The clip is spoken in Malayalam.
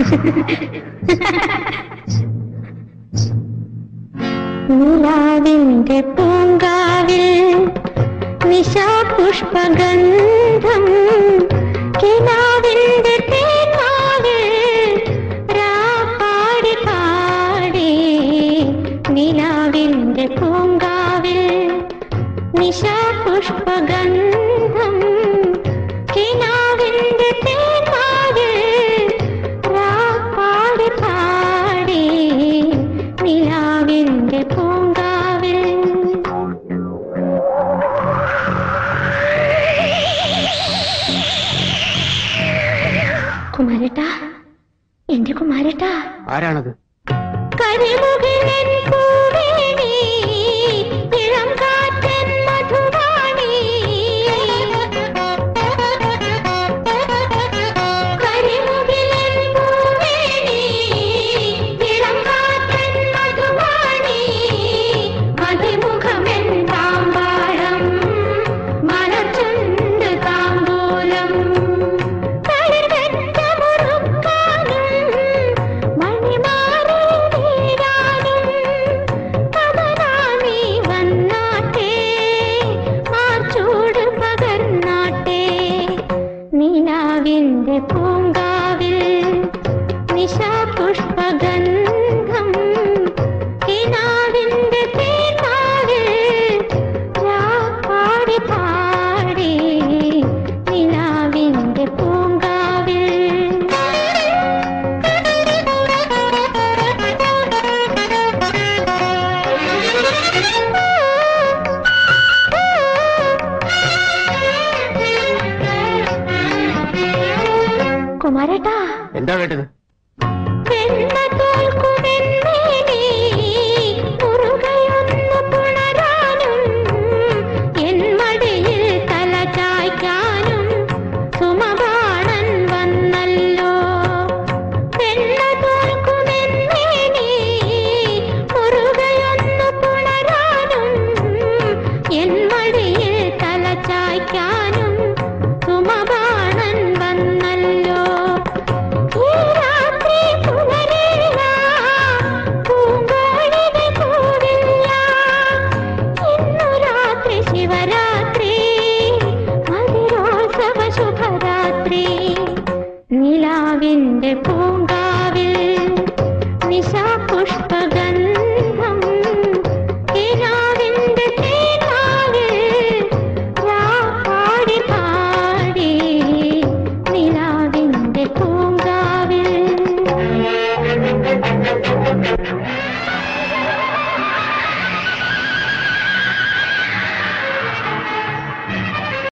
നിലാവിന്റെ പൂങ്കാവിൽ നിശാപുഷ്പഗന്ധം കിനാവിന്റെ തേന്മാവിൽ രാപ്പാടി പാടി നിലാവിന്റെ പൂങ്കാവിൽ നിശാപുഷ്പഗന്ധം കിനാവിന്റെ തേന്മാവിൽ രാപ്പാടി പാടി നിലാവിന്റെ പൂങ്കാവിൽ. കുമാരേട്ടാ, എന്റെ കുമാരേട്ടാ. ആരാണത്? കരിമുകിലൻ പൂവേണി, ഇളം കാറ്റൻ മധുവാണി. കരിമുകിലൻ പൂവേണി, ഇളം കാറ്റൻ മധുവാണി. മതിമുഖമെൻ താമ്പാഴം, മലർച്ചുണ്ട് താമ്പൂലം. നിലാവിന്റെ പൂങ്കാവിൽ നിശാപുഷ്പഗന്ധം കിനാവിന്റെ തേന്മാവിൽ രാപ്പാടി പാടി നിലാവിന്റെ പൂങ്കാവിൽ. കുമാരേട്ടാ, എന്താ വേണ്ടത്? വെണ്ണ തോൽക്കുമെന്നേനി മുറുകയൊന്നു പുണരാനും എൻ മടിയിൽ തല ചായ്ക്കാനും സുമബാണൻ വന്നല്ലോ. വെണ്ണ തോൽക്കുമെന്നേനി മുറുകയൊന്നു പുണരാനും എൻ മടിയിൽ തല ചായ്ക്കാനും സുമബാണൻ വന്നല്ലോ. ശുഭരാത്രി, നിലാവിന്റെ പൂ